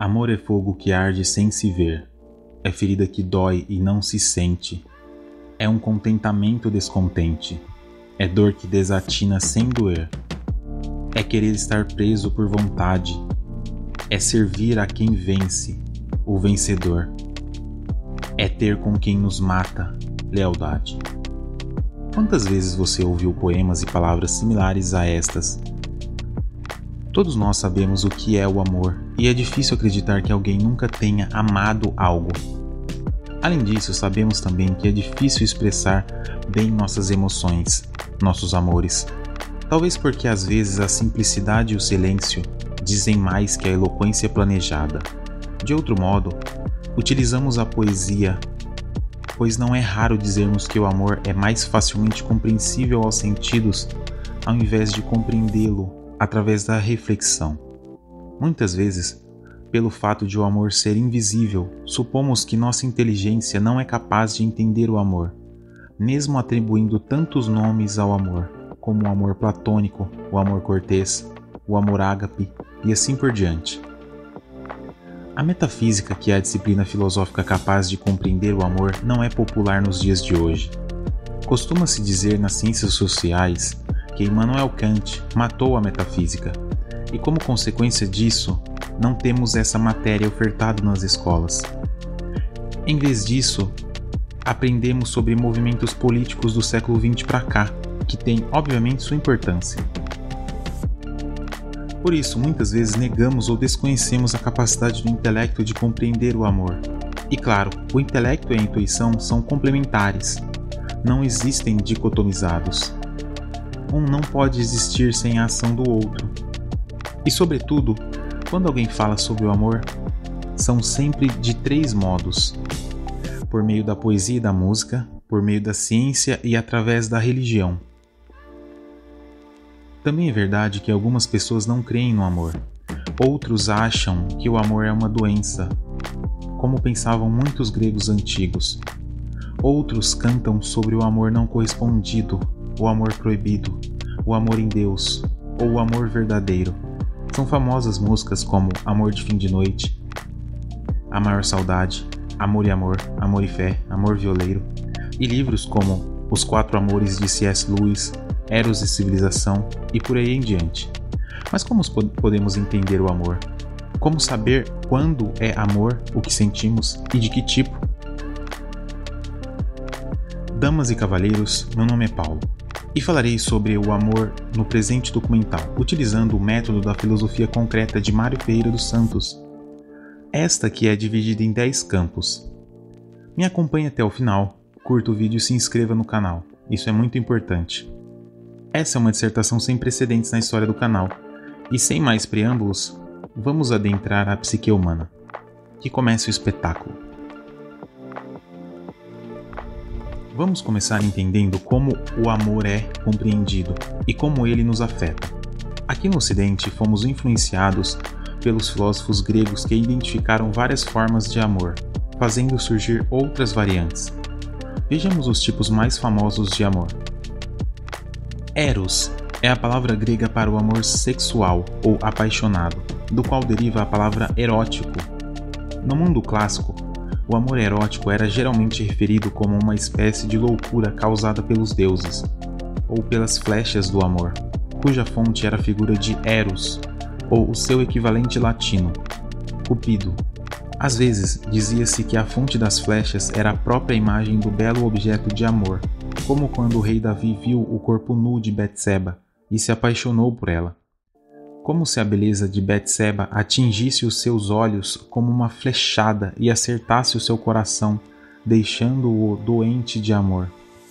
Amor é fogo que arde sem se ver, é ferida que dói e não se sente, é um contentamento descontente, é dor que desatina sem doer, é querer estar preso por vontade, é servir a quem vence, o vencedor, é ter com quem nos mata, lealdade. Quantas vezes você ouviu poemas e palavras similares a estas? Todos nós sabemos o que é o amor, e é difícil acreditar que alguém nunca tenha amado algo. Além disso, sabemos também que é difícil expressar bem nossas emoções, nossos amores. Talvez porque às vezes a simplicidade e o silêncio dizem mais que a eloquência planejada. De outro modo, utilizamos a poesia, pois não é raro dizermos que o amor é mais facilmente compreensível aos sentidos, ao invés de compreendê-lo através da reflexão. Muitas vezes, pelo fato de o amor ser invisível, supomos que nossa inteligência não é capaz de entender o amor, mesmo atribuindo tantos nomes ao amor, como o amor platônico, o amor cortês, o amor ágape e assim por diante. A metafísica, que é a disciplina filosófica capaz de compreender o amor, não é popular nos dias de hoje. Costuma-se dizer nas ciências sociais que Immanuel Kant matou a metafísica, e como consequência disso, não temos essa matéria ofertada nas escolas. Em vez disso, aprendemos sobre movimentos políticos do século XX para cá, que tem, obviamente, sua importância. Por isso, muitas vezes negamos ou desconhecemos a capacidade do intelecto de compreender o amor. E claro, o intelecto e a intuição são complementares, não existem dicotomizados. Um não pode existir sem a ação do outro. E sobretudo, quando alguém fala sobre o amor, são sempre de 3 modos: por meio da poesia e da música, por meio da ciência e através da religião. Também é verdade que algumas pessoas não creem no amor. Outros acham que o amor é uma doença, como pensavam muitos gregos antigos. Outros cantam sobre o amor não correspondido, o amor proibido, o amor em Deus ou o amor verdadeiro. São famosas músicas como Amor de Fim de Noite, A Maior Saudade, Amor e Fé, Amor Violeiro, e livros como Os 4 Amores de C.S. Lewis, Eros e Civilização e por aí em diante. Mas como podemos entender o amor? Como saber quando é amor, o que sentimos e de que tipo? Damas e cavalheiros, meu nome é Paulo e falarei sobre o amor no presente documental, utilizando o método da filosofia concreta de Mário Ferreira dos Santos. Esta que é dividida em 10 campos. Me acompanhe até o final, curta o vídeo e se inscreva no canal, isso é muito importante. Essa é uma dissertação sem precedentes na história do canal, e sem mais preâmbulos, vamos adentrar a psique humana. Que comece o espetáculo. Vamos começar entendendo como o amor é compreendido e como ele nos afeta. Aqui no Ocidente, fomos influenciados pelos filósofos gregos que identificaram várias formas de amor, fazendo surgir outras variantes. Vejamos os tipos mais famosos de amor. Eros é a palavra grega para o amor sexual ou apaixonado, do qual deriva a palavra erótico. No mundo clássico, o amor erótico era geralmente referido como uma espécie de loucura causada pelos deuses, ou pelas flechas do amor, cuja fonte era a figura de Eros, ou o seu equivalente latino, Cupido. Às vezes, dizia-se que a fonte das flechas era a própria imagem do belo objeto de amor, como quando o rei Davi viu o corpo nu de Betseba e se apaixonou por ela. Como se a beleza de Betseba atingisse os seus olhos como uma flechada e acertasse o seu coração, deixando-o doente de amor.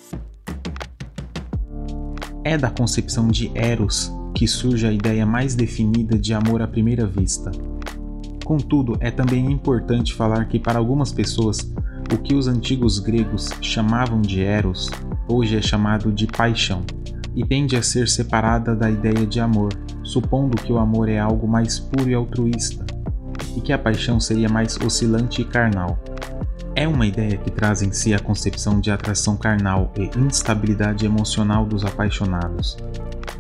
É da concepção de Eros que surge a ideia mais definida de amor à primeira vista. Contudo, é também importante falar que para algumas pessoas, o que os antigos gregos chamavam de Eros, hoje é chamado de paixão, e tende a ser separada da ideia de amor, supondo que o amor é algo mais puro e altruísta, e que a paixão seria mais oscilante e carnal. É uma ideia que traz em si a concepção de atração carnal e instabilidade emocional dos apaixonados,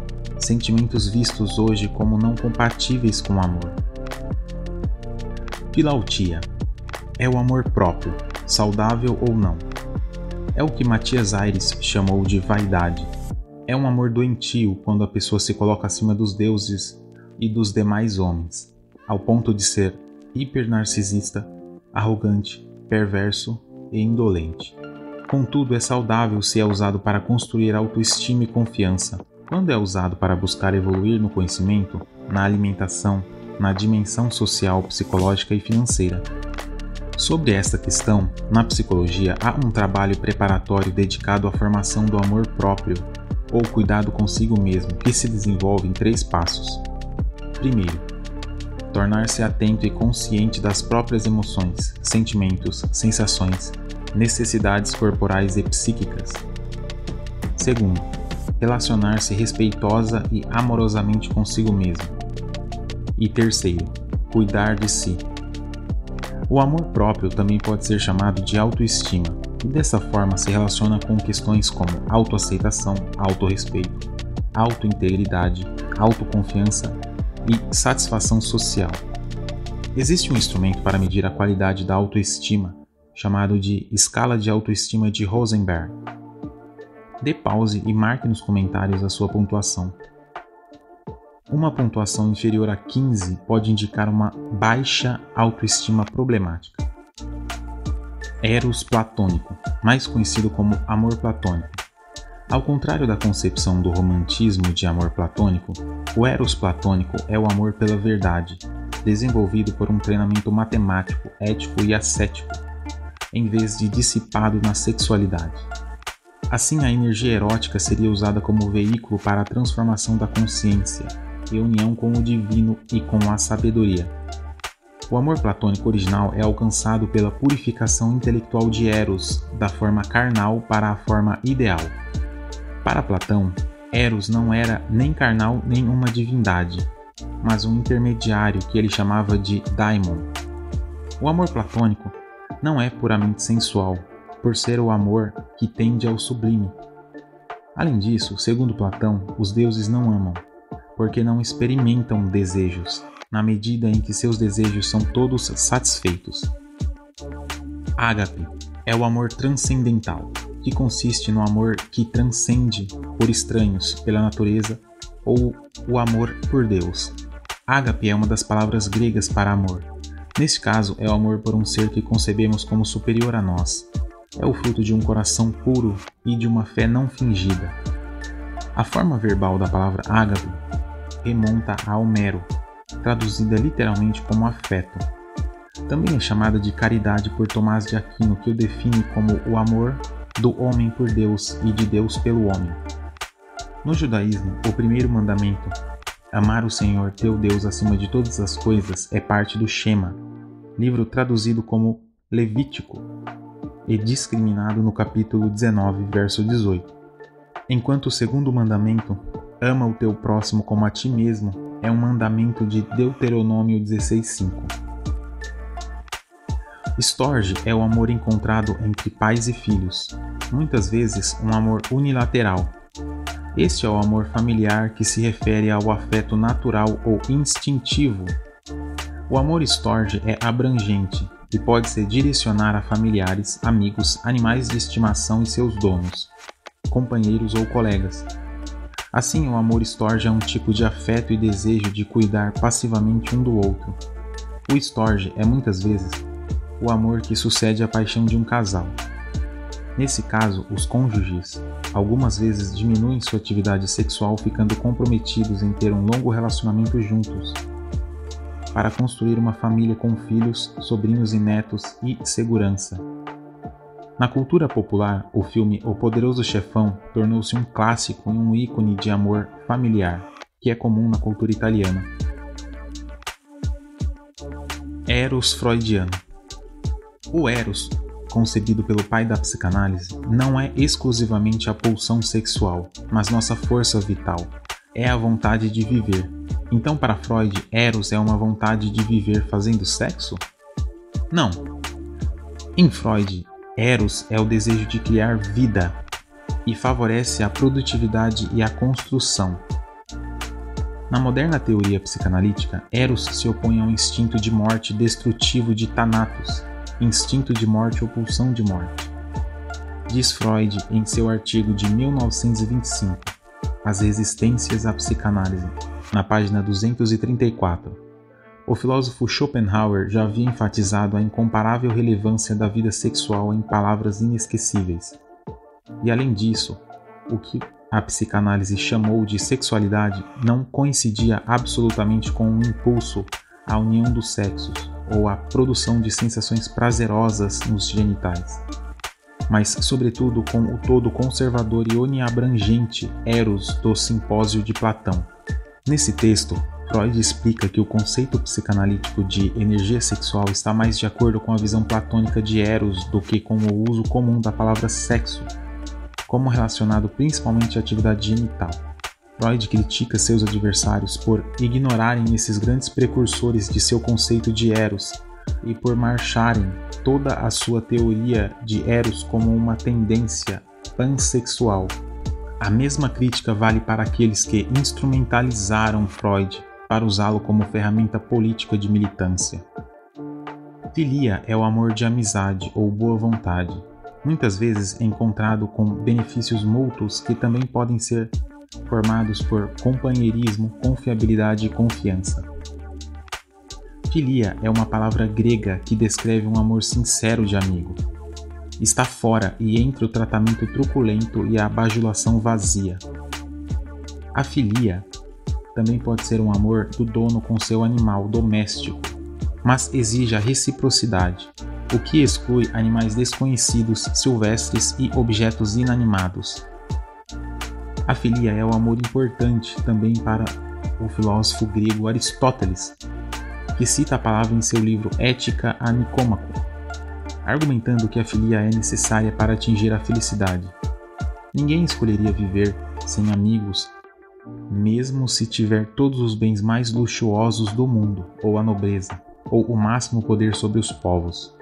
sentimentos vistos hoje como não compatíveis com o amor. Filautia é o amor próprio, saudável ou não. É o que Matias Aires chamou de vaidade. É um amor doentio quando a pessoa se coloca acima dos deuses e dos demais homens, ao ponto de ser hipernarcisista, arrogante, perverso e indolente. Contudo, é saudável se é usado para construir autoestima e confiança. Quando é usado para buscar evoluir no conhecimento, na alimentação, na dimensão social, psicológica e financeira. Sobre esta questão, na psicologia há um trabalho preparatório dedicado à formação do amor próprio, ou cuidado consigo mesmo, que se desenvolve em 3 passos. Primeiro, tornar-se atento e consciente das próprias emoções, sentimentos, sensações, necessidades corporais e psíquicas. Segundo, relacionar-se respeitosa e amorosamente consigo mesmo. E terceiro, cuidar de si. O amor próprio também pode ser chamado de autoestima, e dessa forma se relaciona com questões como autoaceitação, autorrespeito, autointegridade, autoconfiança e satisfação social. Existe um instrumento para medir a qualidade da autoestima, chamado de Escala de Autoestima de Rosenberg. Dê pause e marque nos comentários a sua pontuação. Uma pontuação inferior a 15 pode indicar uma baixa autoestima problemática. Eros platônico, mais conhecido como amor platônico. Ao contrário da concepção do romantismo de amor platônico, o eros platônico é o amor pela verdade, desenvolvido por um treinamento matemático, ético e ascético, em vez de dissipado na sexualidade. Assim, a energia erótica seria usada como veículo para a transformação da consciência e união com o divino e com a sabedoria. O amor platônico original é alcançado pela purificação intelectual de Eros, da forma carnal para a forma ideal. Para Platão, Eros não era nem carnal nem uma divindade, mas um intermediário que ele chamava de daimon. O amor platônico não é puramente sensual, por ser o amor que tende ao sublime. Além disso, segundo Platão, os deuses não amam, porque não experimentam desejos, na medida em que seus desejos são todos satisfeitos. Ágape é o amor transcendental, que consiste no amor que transcende por estranhos, pela natureza, ou o amor por Deus. Ágape é uma das palavras gregas para amor. Neste caso, é o amor por um ser que concebemos como superior a nós. É o fruto de um coração puro e de uma fé não fingida. A forma verbal da palavra ágape remonta a Homero, traduzida literalmente como afeto. Também é chamada de caridade por Tomás de Aquino, que o define como o amor do homem por Deus e de Deus pelo homem. No judaísmo, o primeiro mandamento, amar o Senhor teu Deus acima de todas as coisas, é parte do Shema, livro traduzido como Levítico e discriminado no capítulo 19, verso 18. Enquanto o segundo mandamento, ama o teu próximo como a ti mesmo, é um mandamento de Deuteronômio 16:5. Storge é o amor encontrado entre pais e filhos, muitas vezes um amor unilateral. Este é o amor familiar, que se refere ao afeto natural ou instintivo. O amor Storge é abrangente e pode se direcionar a familiares, amigos, animais de estimação e seus donos, companheiros ou colegas. Assim, o amor Storge é um tipo de afeto e desejo de cuidar passivamente um do outro. O Storge é muitas vezes o amor que sucede à paixão de um casal. Nesse caso, os cônjuges algumas vezes diminuem sua atividade sexual, ficando comprometidos em ter um longo relacionamento juntos, para construir uma família com filhos, sobrinhos e netos e segurança. Na cultura popular, o filme O Poderoso Chefão tornou-se um clássico e um ícone de amor familiar, que é comum na cultura italiana. Eros freudiano. O Eros, concebido pelo pai da psicanálise, não é exclusivamente a pulsão sexual, mas nossa força vital. É a vontade de viver. Então, para Freud, Eros é uma vontade de viver fazendo sexo? Não. Em Freud, Eros é o desejo de criar vida e favorece a produtividade e a construção. Na moderna teoria psicanalítica, Eros se opõe ao instinto de morte destrutivo de Thanatos, instinto de morte ou pulsão de morte. Diz Freud em seu artigo de 1925, As Resistências à Psicanálise, na página 234. O filósofo Schopenhauer já havia enfatizado a incomparável relevância da vida sexual em palavras inesquecíveis. E além disso, o que a psicanálise chamou de sexualidade não coincidia absolutamente com um impulso à união dos sexos ou à produção de sensações prazerosas nos genitais, mas sobretudo com o todo conservador e oniabrangente Eros do Simpósio de Platão. Nesse texto, Freud explica que o conceito psicanalítico de energia sexual está mais de acordo com a visão platônica de Eros do que com o uso comum da palavra sexo, como relacionado principalmente à atividade genital. Freud critica seus adversários por ignorarem esses grandes precursores de seu conceito de Eros e por marcharem toda a sua teoria de Eros como uma tendência pansexual. A mesma crítica vale para aqueles que instrumentalizaram Freud para usá-lo como ferramenta política de militância. Filia é o amor de amizade ou boa vontade, muitas vezes encontrado com benefícios mútuos que também podem ser formados por companheirismo, confiabilidade e confiança. Filia é uma palavra grega que descreve um amor sincero de amigo. Está fora e entre o tratamento truculento e a bajulação vazia. A filia também pode ser um amor do dono com seu animal doméstico, mas exige a reciprocidade, o que exclui animais desconhecidos, silvestres e objetos inanimados. A filia é um amor importante também para o filósofo grego Aristóteles, que cita a palavra em seu livro Ética a Nicômaco, argumentando que a filia é necessária para atingir a felicidade. Ninguém escolheria viver sem amigos, mesmo se tiver todos os bens mais luxuosos do mundo, ou a nobreza, ou o máximo poder sobre os povos.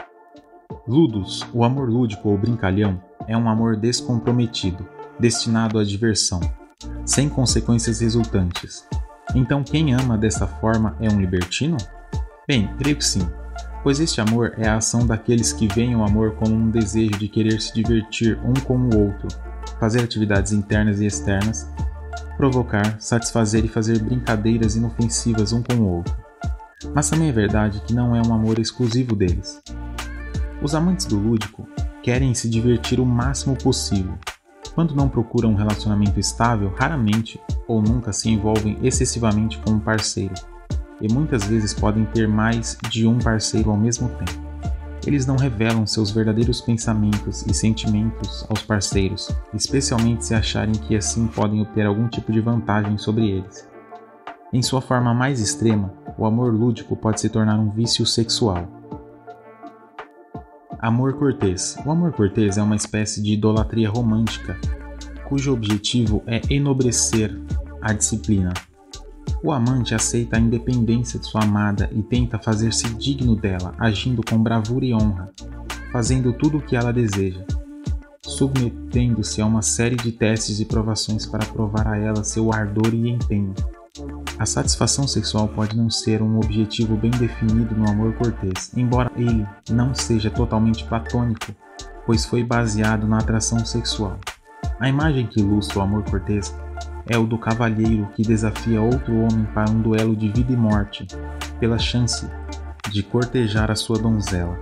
Ludus, o amor lúdico ou brincalhão, é um amor descomprometido, destinado à diversão, sem consequências resultantes. Então quem ama dessa forma é um libertino? Bem, creio que sim, pois este amor é a ação daqueles que veem o amor como um desejo de querer se divertir um com o outro, fazer atividades internas e externas, provocar, satisfazer e fazer brincadeiras inofensivas um com o outro. Mas também é verdade que não é um amor exclusivo deles. Os amantes do lúdico querem se divertir o máximo possível. Quando não procuram um relacionamento estável, raramente ou nunca se envolvem excessivamente com um parceiro, e muitas vezes podem ter mais de um parceiro ao mesmo tempo. Eles não revelam seus verdadeiros pensamentos e sentimentos aos parceiros, especialmente se acharem que assim podem obter algum tipo de vantagem sobre eles. Em sua forma mais extrema, o amor lúdico pode se tornar um vício sexual. Amor cortês. O amor cortês é uma espécie de idolatria romântica, cujo objetivo é enobrecer a disciplina. O amante aceita a independência de sua amada e tenta fazer-se digno dela, agindo com bravura e honra, fazendo tudo o que ela deseja, submetendo-se a uma série de testes e provações para provar a ela seu ardor e empenho. A satisfação sexual pode não ser um objetivo bem definido no amor cortês, embora ele não seja totalmente platônico, pois foi baseado na atração sexual. A imagem que ilustra o amor cortês é o do cavalheiro que desafia outro homem para um duelo de vida e morte, pela chance de cortejar a sua donzela.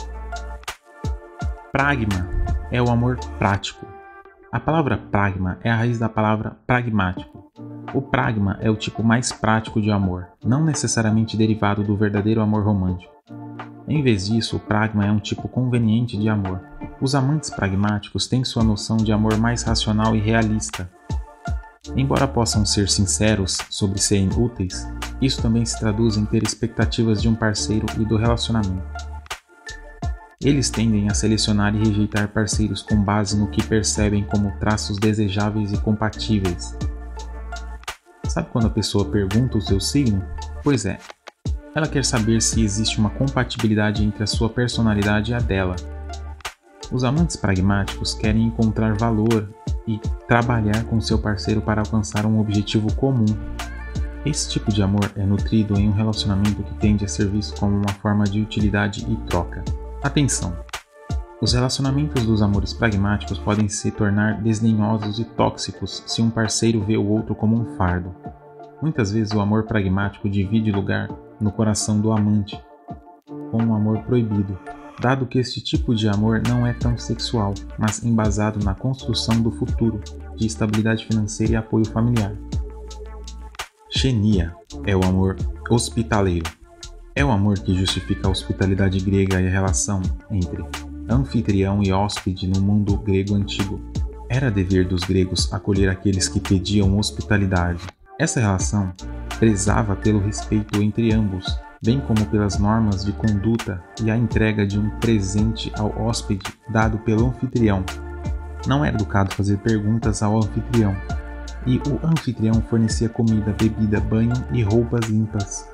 Pragma é o amor prático. A palavra pragma é a raiz da palavra pragmático. O pragma é o tipo mais prático de amor, não necessariamente derivado do verdadeiro amor romântico. Em vez disso, o pragma é um tipo conveniente de amor. Os amantes pragmáticos têm sua noção de amor mais racional e realista. Embora possam ser sinceros sobre serem úteis, isso também se traduz em ter expectativas de um parceiro e do relacionamento. Eles tendem a selecionar e rejeitar parceiros com base no que percebem como traços desejáveis e compatíveis. Sabe quando a pessoa pergunta o seu signo? Pois é, ela quer saber se existe uma compatibilidade entre a sua personalidade e a dela. Os amantes pragmáticos querem encontrar valor e trabalhar com seu parceiro para alcançar um objetivo comum. Esse tipo de amor é nutrido em um relacionamento que tende a ser visto como uma forma de utilidade e troca. Atenção! Os relacionamentos dos amores pragmáticos podem se tornar desdenhosos e tóxicos se um parceiro vê o outro como um fardo. Muitas vezes o amor pragmático divide lugar no coração do amante, como um amor proibido, dado que este tipo de amor não é tão sexual, mas embasado na construção do futuro, de estabilidade financeira e apoio familiar. Xenia é o amor hospitaleiro. É o amor que justifica a hospitalidade grega e a relação entre anfitrião e hóspede no mundo grego antigo. Era dever dos gregos acolher aqueles que pediam hospitalidade. Essa relação prezava pelo respeito entre ambos, bem como pelas normas de conduta e a entrega de um presente ao hóspede dado pelo anfitrião. Não era educado fazer perguntas ao anfitrião, e o anfitrião fornecia comida, bebida, banho e roupas limpas.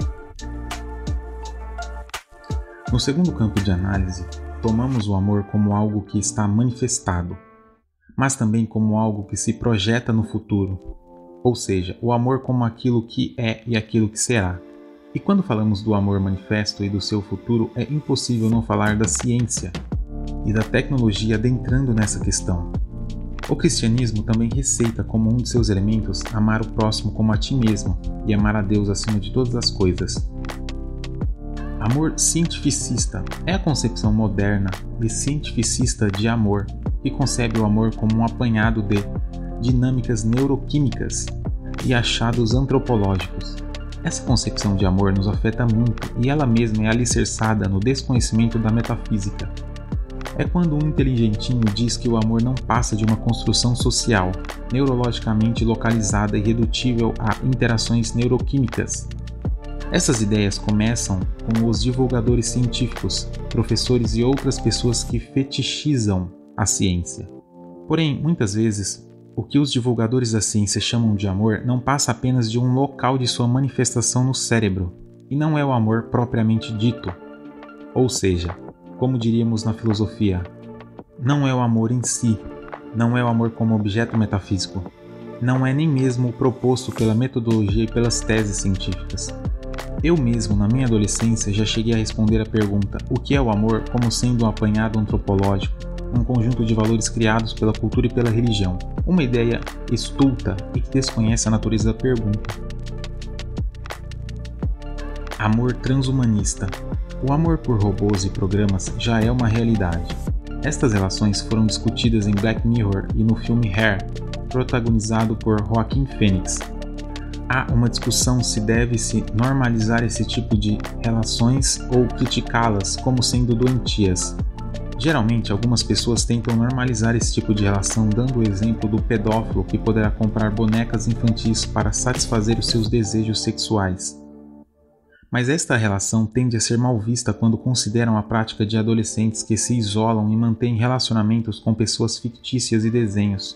No segundo campo de análise, tomamos o amor como algo que está manifestado, mas também como algo que se projeta no futuro, ou seja, o amor como aquilo que é e aquilo que será. E quando falamos do amor manifesto e do seu futuro, é impossível não falar da ciência e da tecnologia adentrando nessa questão. O cristianismo também receita como um de seus elementos amar o próximo como a ti mesmo e amar a Deus acima de todas as coisas. Amor cientificista é a concepção moderna e cientificista de amor, que concebe o amor como um apanhado de dinâmicas neuroquímicas e achados antropológicos. Essa concepção de amor nos afeta muito e ela mesma é alicerçada no desconhecimento da metafísica. É quando um inteligentinho diz que o amor não passa de uma construção social, neurologicamente localizada e redutível a interações neuroquímicas. Essas ideias começam com os divulgadores científicos, professores e outras pessoas que fetichizam a ciência. Porém, muitas vezes, o que os divulgadores da ciência chamam de amor não passa apenas de um local de sua manifestação no cérebro, e não é o amor propriamente dito. Ou seja, como diríamos na filosofia, não é o amor em si, não é o amor como objeto metafísico, não é nem mesmo o proposto pela metodologia e pelas teses científicas. Eu mesmo, na minha adolescência, já cheguei a responder a pergunta: o que é o amor, como sendo um apanhado antropológico, um conjunto de valores criados pela cultura e pela religião, uma ideia estulta e que desconhece a natureza da pergunta. Amor transhumanista. O amor por robôs e programas já é uma realidade. Estas relações foram discutidas em Black Mirror e no filme Hair, protagonizado por Joaquin Phoenix. Há uma discussão se deve-se normalizar esse tipo de relações ou criticá-las como sendo doentias. Geralmente, algumas pessoas tentam normalizar esse tipo de relação dando o exemplo do pedófilo que poderá comprar bonecas infantis para satisfazer os seus desejos sexuais. Mas esta relação tende a ser mal vista quando consideram a prática de adolescentes que se isolam e mantêm relacionamentos com pessoas fictícias e desenhos.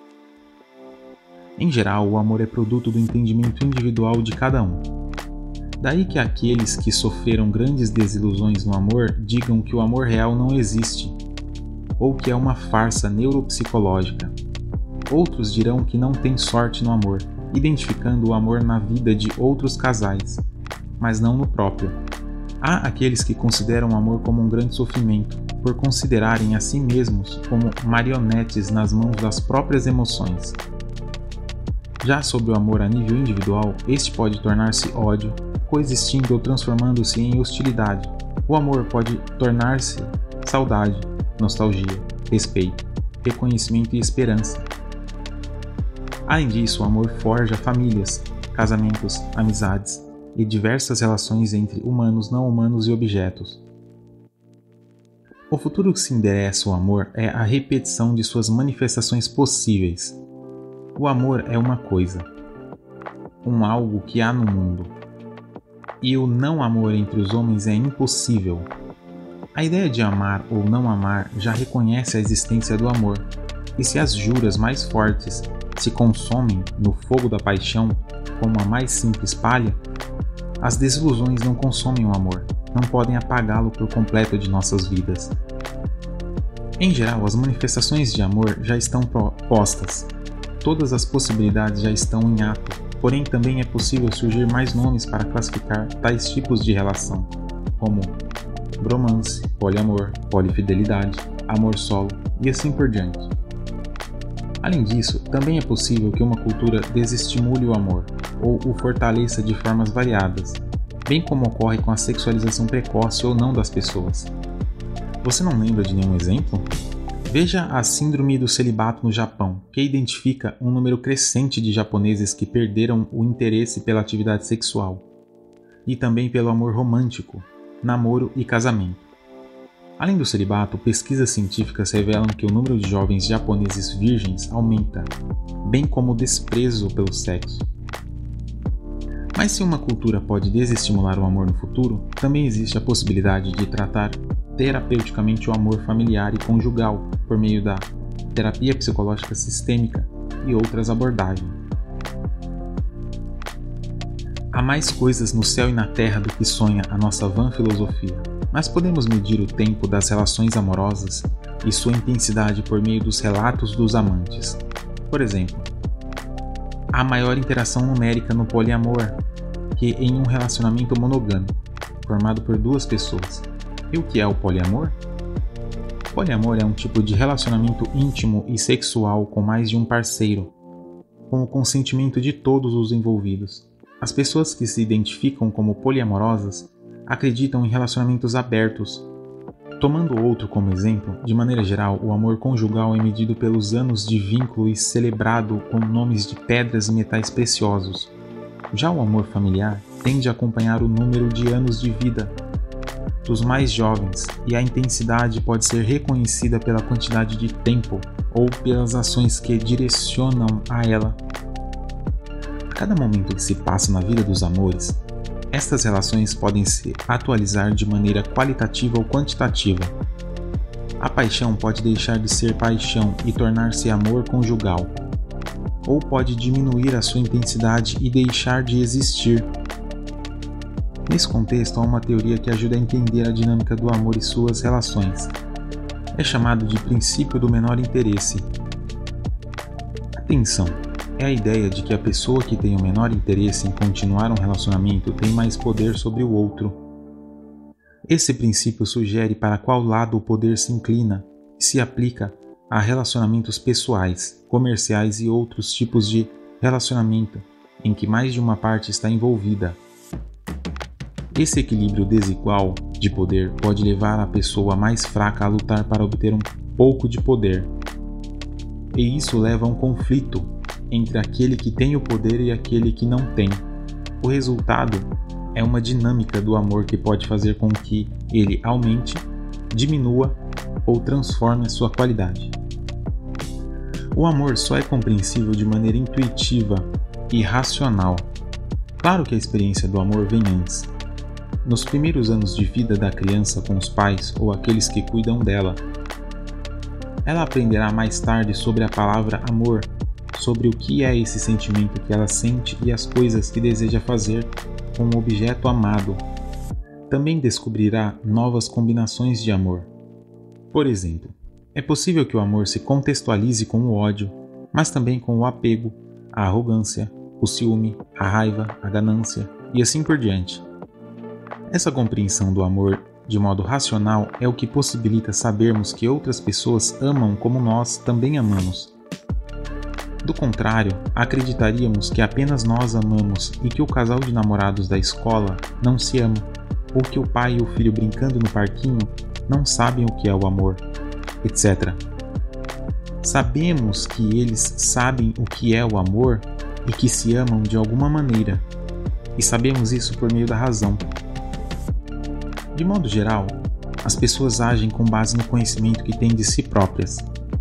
Em geral, o amor é produto do entendimento individual de cada um. Daí que aqueles que sofreram grandes desilusões no amor digam que o amor real não existe, ou que é uma farsa neuropsicológica. Outros dirão que não tem sorte no amor, identificando o amor na vida de outros casais, mas não no próprio. Há aqueles que consideram o amor como um grande sofrimento, por considerarem a si mesmos como marionetes nas mãos das próprias emoções. Já sobre o amor a nível individual, este pode tornar-se ódio, coexistindo ou transformando-se em hostilidade. O amor pode tornar-se saudade, nostalgia, respeito, reconhecimento e esperança. Além disso, o amor forja famílias, casamentos, amizades e diversas relações entre humanos, não humanos e objetos. O futuro que se endereça ao amor é a repetição de suas manifestações possíveis. O amor é uma coisa, um algo que há no mundo, e o não amor entre os homens é impossível. A ideia de amar ou não amar já reconhece a existência do amor, e se as juras mais fortes se consomem no fogo da paixão, como a mais simples palha, as desilusões não consomem o amor, não podem apagá-lo por completo de nossas vidas. Em geral, as manifestações de amor já estão postas. Todas as possibilidades já estão em ato, Porém, também é possível surgir mais nomes para classificar tais tipos de relação, como bromance, poliamor, polifidelidade, amor solo e assim por diante. Além disso, também é possível que uma cultura desestimule o amor ou o fortaleça de formas variadas, bem como ocorre com a sexualização precoce ou não das pessoas. Você não lembra de nenhum exemplo? Veja a síndrome do celibato no Japão, que identifica um número crescente de japoneses que perderam o interesse pela atividade sexual, e também pelo amor romântico, namoro e casamento. Além do celibato, pesquisas científicas revelam que o número de jovens japoneses virgens aumenta, bem como o desprezo pelo sexo. Mas se uma cultura pode desestimular o amor no futuro, também existe a possibilidade de tratar terapeuticamente o amor familiar e conjugal por meio da terapia psicológica sistêmica e outras abordagens. Há mais coisas no céu e na terra do que sonha a nossa vã filosofia, mas podemos medir o tempo das relações amorosas e sua intensidade por meio dos relatos dos amantes. Por exemplo, há maior interação numérica no poliamor que em um relacionamento monogâmico, formado por duas pessoas. E o que é o poliamor? O poliamor é um tipo de relacionamento íntimo e sexual com mais de um parceiro, com o consentimento de todos os envolvidos. As pessoas que se identificam como poliamorosas acreditam em relacionamentos abertos. Tomando outro como exemplo, de maneira geral, o amor conjugal é medido pelos anos de vínculo e celebrado com nomes de pedras e metais preciosos. Já o amor familiar tende a acompanhar o número de anos de vida dos mais jovens e a intensidade pode ser reconhecida pela quantidade de tempo ou pelas ações que direcionam a ela. A cada momento que se passa na vida dos amores, estas relações podem se atualizar de maneira qualitativa ou quantitativa. A paixão pode deixar de ser paixão e tornar-se amor conjugal, ou pode diminuir a sua intensidade e deixar de existir. Nesse contexto, há uma teoria que ajuda a entender a dinâmica do amor e suas relações. É chamado de princípio do menor interesse. Atenção! É a ideia de que a pessoa que tem o menor interesse em continuar um relacionamento tem mais poder sobre o outro. Esse princípio sugere para qual lado o poder se inclina e se aplica a relacionamentos pessoais, comerciais e outros tipos de relacionamento em que mais de uma parte está envolvida. Esse equilíbrio desigual de poder pode levar a pessoa mais fraca a lutar para obter um pouco de poder. E isso leva a um conflito entre aquele que tem o poder e aquele que não tem. O resultado é uma dinâmica do amor que pode fazer com que ele aumente, diminua ou transforme a sua qualidade. O amor só é compreensível de maneira intuitiva e racional. Claro que a experiência do amor vem antes. Nos primeiros anos de vida da criança com os pais ou aqueles que cuidam dela. Ela aprenderá mais tarde sobre a palavra amor, sobre o que é esse sentimento que ela sente e as coisas que deseja fazer com o objeto amado. Também descobrirá novas combinações de amor. Por exemplo, é possível que o amor se contextualize com o ódio, mas também com o apego, a arrogância, o ciúme, a raiva, a ganância e assim por diante. Essa compreensão do amor de modo racional é o que possibilita sabermos que outras pessoas amam como nós também amamos. Do contrário, acreditaríamos que apenas nós amamos e que o casal de namorados da escola não se ama, ou que o pai e o filho brincando no parquinho não sabem o que é o amor, etc. Sabemos que eles sabem o que é o amor e que se amam de alguma maneira, e sabemos isso por meio da razão. De modo geral, as pessoas agem com base no conhecimento que têm de si próprias.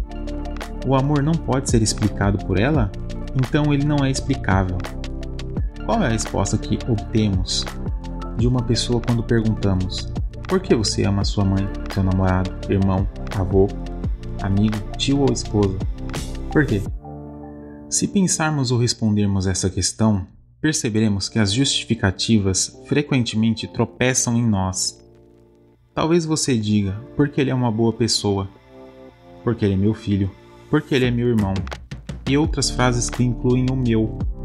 O amor não pode ser explicado por ela? Então ele não é explicável. Qual é a resposta que obtemos de uma pessoa quando perguntamos: por que você ama sua mãe, seu namorado, irmão, avô, amigo, tio ou esposa? Por quê? Se pensarmos ou respondermos essa questão, perceberemos que as justificativas frequentemente tropeçam em nós. Talvez você diga: porque ele é uma boa pessoa, porque ele é meu filho, porque ele é meu irmão, e outras frases que incluem o meu.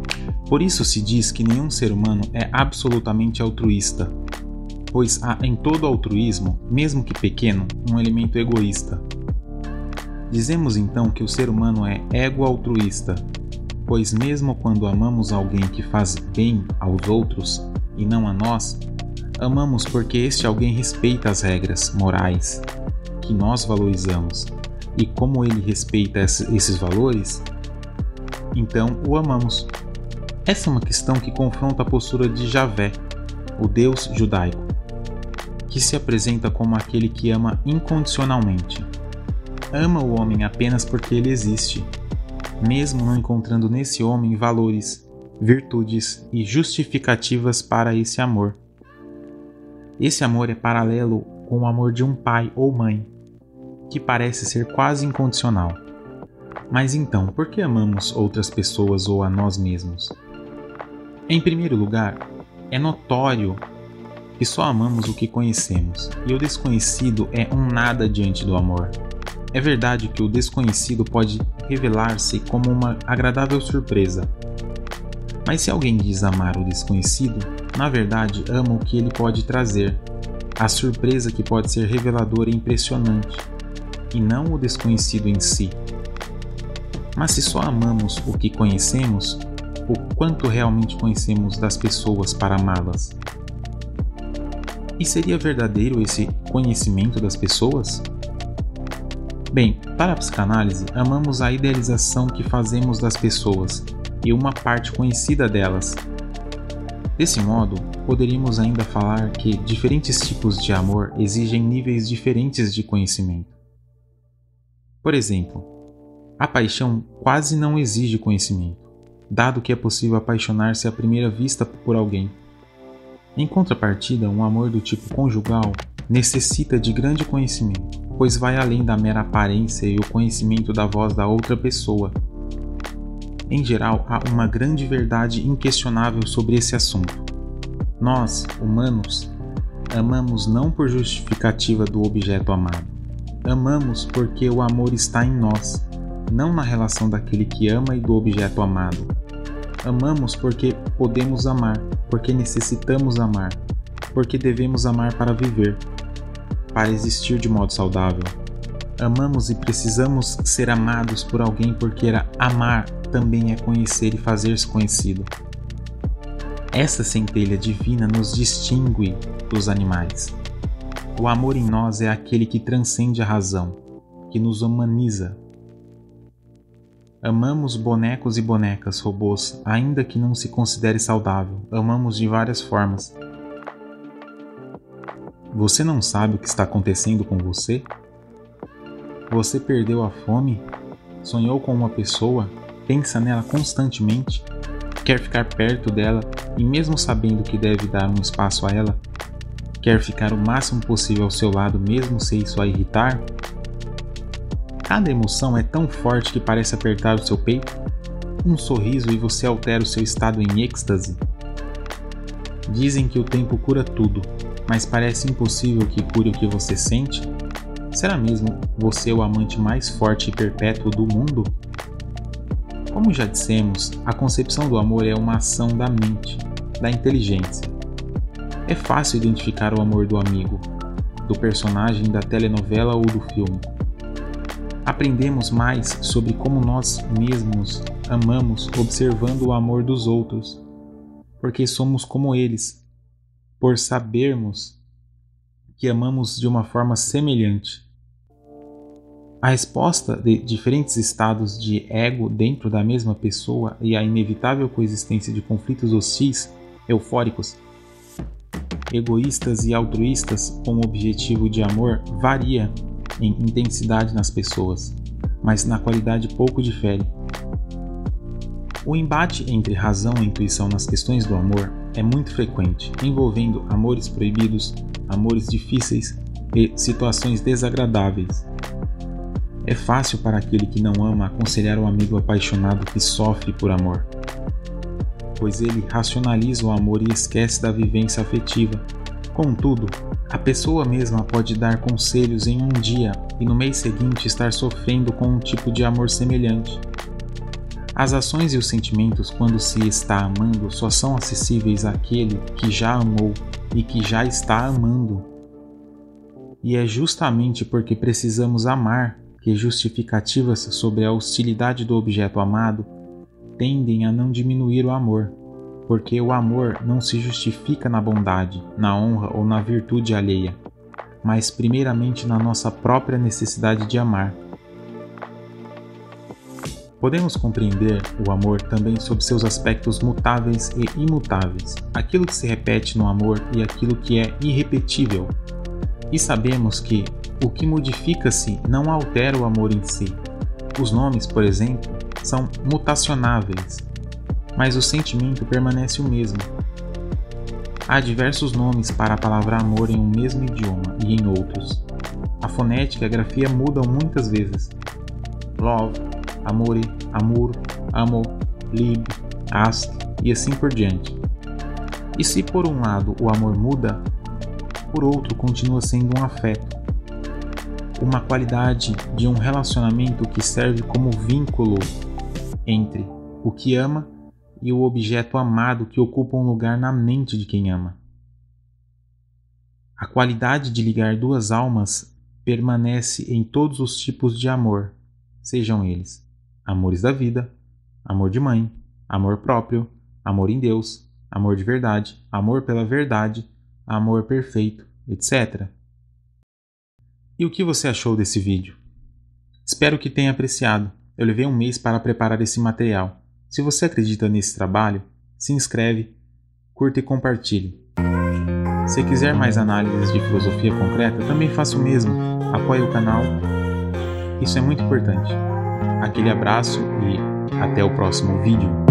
Por isso se diz que nenhum ser humano é absolutamente altruísta, pois há em todo altruísmo, mesmo que pequeno, um elemento egoísta. Dizemos então que o ser humano é ego-altruísta, pois mesmo quando amamos alguém que faz bem aos outros e não a nós, amamos porque este alguém respeita as regras morais que nós valorizamos, e como ele respeita esses valores, então o amamos. Essa é uma questão que confronta a postura de Javé, o Deus judaico, que se apresenta como aquele que ama incondicionalmente. Ama o homem apenas porque ele existe, mesmo não encontrando nesse homem valores, virtudes e justificativas para esse amor. Esse amor é paralelo com o amor de um pai ou mãe, que parece ser quase incondicional. Mas então, por que amamos outras pessoas ou a nós mesmos? Em primeiro lugar, é notório que só amamos o que conhecemos, e o desconhecido é um nada diante do amor. É verdade que o desconhecido pode revelar-se como uma agradável surpresa. Mas se alguém diz amar o desconhecido, na verdade ama o que ele pode trazer, a surpresa que pode ser reveladora e impressionante, e não o desconhecido em si. Mas se só amamos o que conhecemos, o quanto realmente conhecemos das pessoas para amá-las? E seria verdadeiro esse conhecimento das pessoas? Bem, para a psicanálise, amamos a idealização que fazemos das pessoas e uma parte conhecida delas. Desse modo, poderíamos ainda falar que diferentes tipos de amor exigem níveis diferentes de conhecimento. Por exemplo, a paixão quase não exige conhecimento, dado que é possível apaixonar-se à primeira vista por alguém. Em contrapartida, um amor do tipo conjugal necessita de grande conhecimento, pois vai além da mera aparência e o conhecimento da voz da outra pessoa. Em geral, há uma grande verdade inquestionável sobre esse assunto. Nós, humanos, amamos não por justificativa do objeto amado. Amamos porque o amor está em nós, não na relação daquele que ama e do objeto amado. Amamos porque podemos amar, porque necessitamos amar, porque devemos amar para viver, para existir de modo saudável. Amamos e precisamos ser amados por alguém porque amar também é conhecer e fazer-se conhecido. Essa centelha divina nos distingue dos animais. O amor em nós é aquele que transcende a razão, que nos humaniza. Amamos bonecos e bonecas, robôs, ainda que não se considere saudável. Amamos de várias formas. Você não sabe o que está acontecendo com você? Você perdeu a fome? Sonhou com uma pessoa? Pensa nela constantemente? Quer ficar perto dela e mesmo sabendo que deve dar um espaço a ela, quer ficar o máximo possível ao seu lado mesmo se isso a irritar? Cada emoção é tão forte que parece apertar o seu peito? Um sorriso e você altera o seu estado em êxtase? Dizem que o tempo cura tudo, mas parece impossível que cure o que você sente? Será mesmo você o amante mais forte e perpétuo do mundo? Como já dissemos, a concepção do amor é uma ação da mente, da inteligência. É fácil identificar o amor do amigo, do personagem da telenovela ou do filme. Aprendemos mais sobre como nós mesmos amamos observando o amor dos outros, porque somos como eles, por sabermos que amamos de uma forma semelhante. A resposta de diferentes estados de ego dentro da mesma pessoa e a inevitável coexistência de conflitos hostis, eufóricos, egoístas e altruístas com o objetivo de amor varia em intensidade nas pessoas, mas na qualidade pouco difere. O embate entre razão e intuição nas questões do amor é muito frequente, envolvendo amores proibidos, amores difíceis e situações desagradáveis. É fácil para aquele que não ama aconselhar o amigo apaixonado que sofre por amor, pois ele racionaliza o amor e esquece da vivência afetiva. Contudo, a pessoa mesma pode dar conselhos em um dia e no mês seguinte estar sofrendo com um tipo de amor semelhante. As ações e os sentimentos, quando se está amando, só são acessíveis àquele que já amou e que já está amando. E é justamente porque precisamos amar que justificativas sobre a hostilidade do objeto amado tendem a não diminuir o amor, porque o amor não se justifica na bondade, na honra ou na virtude alheia, mas primeiramente na nossa própria necessidade de amar. Podemos compreender o amor também sob seus aspectos mutáveis e imutáveis, aquilo que se repete no amor e aquilo que é irrepetível. E sabemos que o que modifica-se não altera o amor em si. Os nomes, por exemplo, são mutacionáveis, mas o sentimento permanece o mesmo. Há diversos nomes para a palavra amor em um mesmo idioma e em outros. A fonética e a grafia mudam muitas vezes. Love, amore, amor, amo, lieb, ask e assim por diante. E se por um lado o amor muda, por outro continua sendo um afeto, uma qualidade de um relacionamento que serve como vínculo entre o que ama e o objeto amado que ocupa um lugar na mente de quem ama. A qualidade de ligar duas almas permanece em todos os tipos de amor, sejam eles amores da vida, amor de mãe, amor próprio, amor em Deus, amor de verdade, amor pela verdade, amor perfeito, etc. E o que você achou desse vídeo? Espero que tenha apreciado. Eu levei um mês para preparar esse material. Se você acredita nesse trabalho, se inscreve, curta e compartilhe. Se quiser mais análises de filosofia concreta, também faça o mesmo. Apoie o canal. Isso é muito importante. Aquele abraço e até o próximo vídeo.